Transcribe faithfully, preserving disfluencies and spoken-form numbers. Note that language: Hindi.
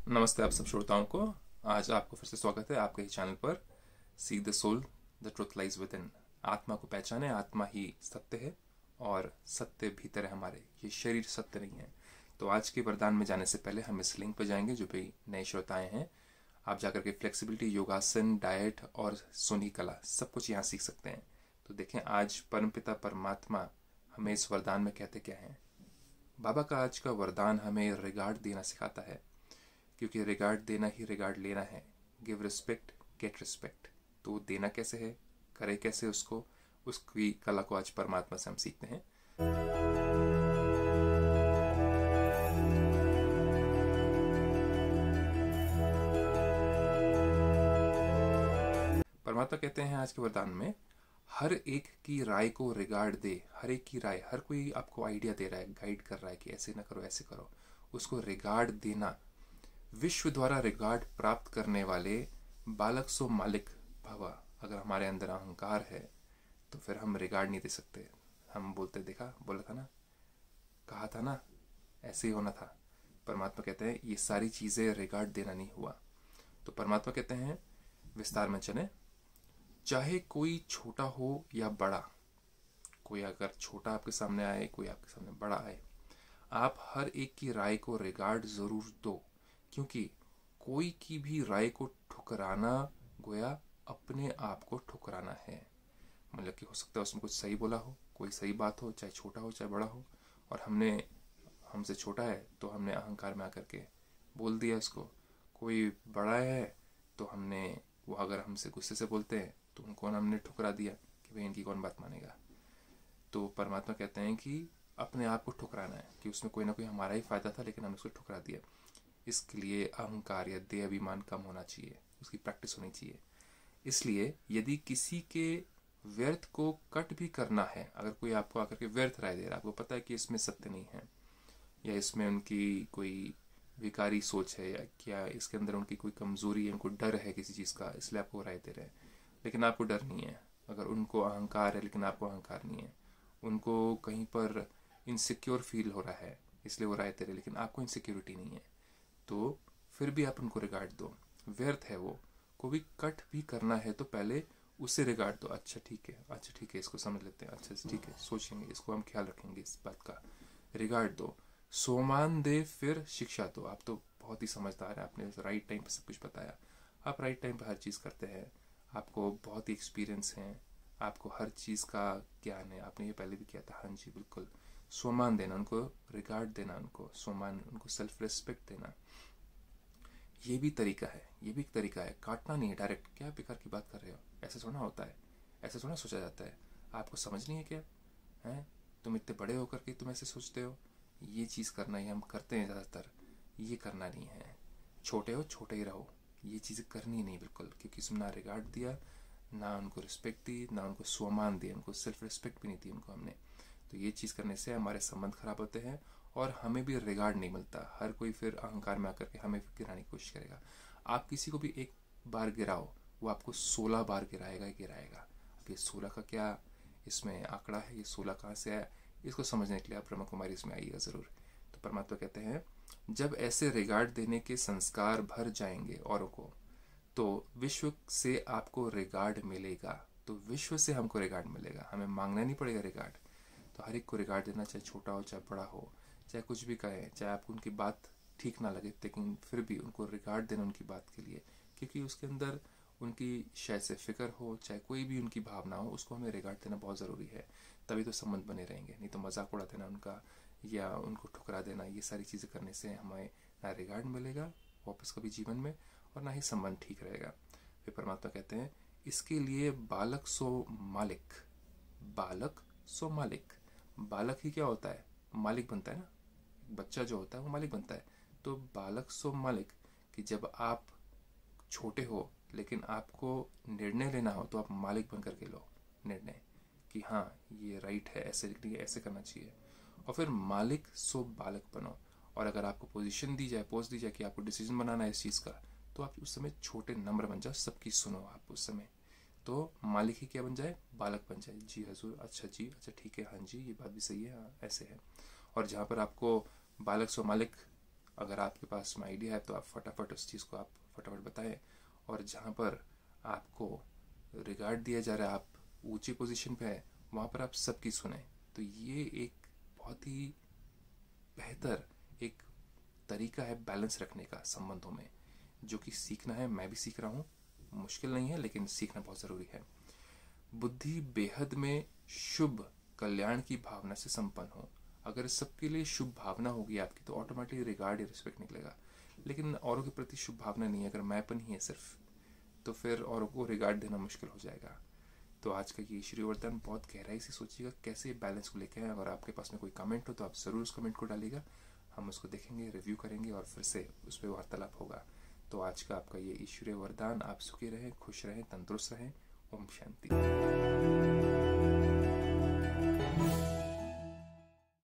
नमस्ते आप सब श्रोताओं को। आज आपको फिर से स्वागत है आपके ही चैनल पर see the soul the truth lies within. आत्मा को पहचाने, आत्मा ही सत्य है और सत्य भीतर है हमारे, ये शरीर सत्य नहीं है। तो आज के वरदान में जाने से पहले हम इस लिंक पर जाएंगे जो भी नए श्रोताएं हैं। आप जाकर के फ्लेक्सिबिलिटी, योगासन, डाइट और सोनी कला सब कुछ यहाँ सीख सकते हैं। तो देखें आज परमपिता परमात्मा हमें इस वरदान में कहते क्या हैं। बाबा का आज का वरदान हमें रिगार्ड देना सिखाता है, क्योंकि रिगार्ड देना ही रिगार्ड लेना है। Give respect get respect. तो देना कैसे है, करे कैसे उसको, उसकी कला को आज परमात्मा से हम सीखते हैं। परमात्मा कहते हैं आज के वरदान में, हर एक की राय को रिगार्ड दे। हर एक की राय, हर कोई आपको आइडिया दे रहा है, गाइड कर रहा है कि ऐसे ना करो ऐसे करो, उसको रिगार्ड देना। विश्व द्वारा रिगार्ड प्राप्त करने वाले बालक सो मालिक भवा। अगर हमारे अंदर अहंकार है तो फिर हम रिगार्ड नहीं दे सकते। हम बोलते, देखा बोला था ना, कहा था ना, ऐसे ही होना था। परमात्मा कहते हैं ये सारी चीजें रिगार्ड देना नहीं हुआ। तो परमात्मा कहते हैं, विस्तार में चले, चाहे कोई छोटा हो या बड़ा, कोई अगर छोटा आपके सामने आए, कोई आपके सामने बड़ा आए, आप हर एक की राय को रिगार्ड जरूर दो, क्योंकि कोई की भी राय को ठुकराना गोया अपने आप को ठुकराना है। मतलब कि हो सकता है उसमें कुछ सही बोला हो, कोई सही बात हो, चाहे छोटा हो चाहे बड़ा हो, और हमने हमसे छोटा है तो हमने अहंकार में आकर के बोल दिया इसको। कोई बड़ा है तो हमने, वो अगर हमसे गुस्से से बोलते हैं तो उनको हमने ठुकरा दिया कि भाई इनकी कौन बात मानेगा। तो परमात्मा कहते हैं कि अपने आप को ठुकराना है, कि उसमें कोई ना कोई हमारा ही फायदा था लेकिन हमने उसको ठुकरा दिया। इसके लिए अहंकार या देह अभिमान कम होना चाहिए, उसकी प्रैक्टिस होनी चाहिए। इसलिए यदि किसी के व्यर्थ को कट भी करना है, अगर कोई आपको आकर के व्यर्थ राय दे रहा है, आपको पता है कि इसमें सत्य नहीं है, या इसमें उनकी कोई विकारी सोच है, या क्या इसके अंदर उनकी कोई कमजोरी है, उनको डर है किसी चीज़ का, इसलिए आपको राय दे रहे हैं, लेकिन आपको डर नहीं है। अगर उनको अहंकार है लेकिन आपको अहंकार नहीं है, उनको कहीं पर इनसिक्योर फील हो रहा है इसलिए वो राय दे रहे हैं, लेकिन आपको इनसिक्योरिटी नहीं है, तो फिर भी आप उनको रिगार्ड दो। व्यर्थ है वो, को भी कट भी करना है तो पहले उसे रिगार्ड दो। अच्छा ठीक है, अच्छा ठीक है, इसको समझ लेते हैं, अच्छा ठीक है, सोचेंगे, इसको हम ख्याल रखेंगे, इस बात का रिगार्ड दो। सोमान दे फिर शिक्षा दो। आप तो बहुत ही समझदार है, आपने राइट टाइम पर सब कुछ बताया। आप राइट टाइम पर हर चीज़ करते हैं, आपको बहुत ही एक्सपीरियंस है, आपको हर चीज़ का ज्ञान है, आपने ये पहले भी किया था। हाँ जी बिल्कुल। सम्मान देना, उनको रिगार्ड देना, उनको सम्मान, उनको सेल्फ रिस्पेक्ट देना, ये भी तरीका है, ये भी एक तरीका है। काटना नहीं है डायरेक्ट, क्या बेकार की बात कर रहे हो, ऐसे थोड़ा होता है, ऐसे थोड़ा सोचा जाता है, आपको समझ नहीं है क्या है, तुम इतने बड़े होकर के तुम ऐसे सोचते हो। ये चीज़ करना ही हम करते हैं ज़्यादातर, ये करना नहीं है। छोटे हो छोटे ही रहो, ये चीज़ें करनी नहीं बिल्कुल, क्योंकि इसमें ना रिगार्ड दिया, ना उनको रिस्पेक्ट दी, ना उनको सम्मान दिया, उनको सेल्फ रिस्पेक्ट भी नहीं दी उनको हमने। तो ये चीज़ करने से हमारे संबंध खराब होते हैं और हमें भी रिगार्ड नहीं मिलता। हर कोई फिर अहंकार में आकर के हमें गिराने की कोशिश करेगा। आप किसी को भी एक बार गिराओ, वो आपको सोलह बार गिराएगा ही गिराएगा। अब ये सोलह का क्या इसमें आंकड़ा है, ये सोलह कहाँ से आया, इसको समझने के लिए आप ब्रह्म कुमारी इसमें आइएगा ज़रूर। तो परमात्मा कहते हैं, जब ऐसे रिगार्ड देने के संस्कार भर जाएंगे औरों को, तो विश्व से आपको रिगार्ड मिलेगा। तो विश्व से हमको रिगार्ड मिलेगा, हमें मांगना नहीं पड़ेगा रिगार्ड। तो हर एक को रिगार्ड देना, चाहे छोटा हो चाहे बड़ा हो, चाहे कुछ भी कहे, चाहे आपको उनकी बात ठीक ना लगे, लेकिन फिर भी उनको रिगार्ड देना उनकी बात के लिए, क्योंकि उसके अंदर उनकी शायद से फिक्र हो, चाहे कोई भी उनकी भावना हो, उसको हमें रिगार्ड देना बहुत ज़रूरी है। तभी तो संबंध बने रहेंगे, नहीं तो मजाक उड़ा देना उनका या उनको ठुकरा देना, ये सारी चीज़ें करने से हमें ना रिगार्ड मिलेगा वापस कभी जीवन में, और ना ही संबंध ठीक रहेगा। फिर परमात्मा कहते हैं, इसके लिए बालक सो मालिक, बालक सो मालिक। बालक ही क्या होता है, मालिक बनता है ना, बच्चा जो होता है वो मालिक बनता है। तो बालक सो मालिक, कि जब आप छोटे हो लेकिन आपको निर्णय लेना हो तो आप मालिक बन करके लो निर्णय, कि हाँ ये राइट है, ऐसे ऐसे करना चाहिए। और फिर मालिक सो बालक बनो। और अगर आपको पोजीशन दी जाए, पोस्ट दी जाए कि आपको डिसीजन बनाना है इस चीज़ का, तो आप उस समय छोटे नम्र बन जाओ, सबकी सुनो आप उस समय। तो मालिक ही क्या बन जाए, बालक बन जाए। जी हजूर, अच्छा जी, अच्छा ठीक है, हाँ जी ये बात भी सही है, हाँ ऐसे है। और जहाँ पर आपको बालक सो मालिक अगर आपके पास में आइडिया है तो आप फटाफट उस चीज़ को आप फटाफट बताएं। और जहाँ पर आपको रिगार्ड दिया जा रहा है, आप ऊंची पोजीशन पे है, वहाँ पर आप सबकी सुने। तो ये एक बहुत ही बेहतर एक तरीका है बैलेंस रखने का संबंधों में, जो कि सीखना है। मैं भी सीख रहा हूँ, मुश्किल नहीं है लेकिन सीखना बहुत ज़रूरी है। बुद्धि बेहद में शुभ कल्याण की भावना से संपन्न हो। अगर सबके लिए शुभ भावना होगी आपकी तो ऑटोमेटिकली रिगार्ड या रिस्पेक्ट निकलेगा। लेकिन औरों के प्रति शुभ भावना नहीं है, अगर मैंपन ही है सिर्फ, तो फिर औरों को रिगार्ड देना मुश्किल हो जाएगा। तो आज का ये ईश्वरीय वरदान बहुत गहराई से सोचिएगा कैसे बैलेंस को लेकर आए। अगर आपके पास में कोई कमेंट हो तो आप ज़रूर उस कमेंट को डालिएगा, हम उसको देखेंगे, रिव्यू करेंगे और फिर से उस पर वार्तालाप होगा। तो आज का आपका ये ईश्वरीय वरदान, आप सुखी रहें, खुश रहें, तंदुरुस्त रहें। ओम शांति।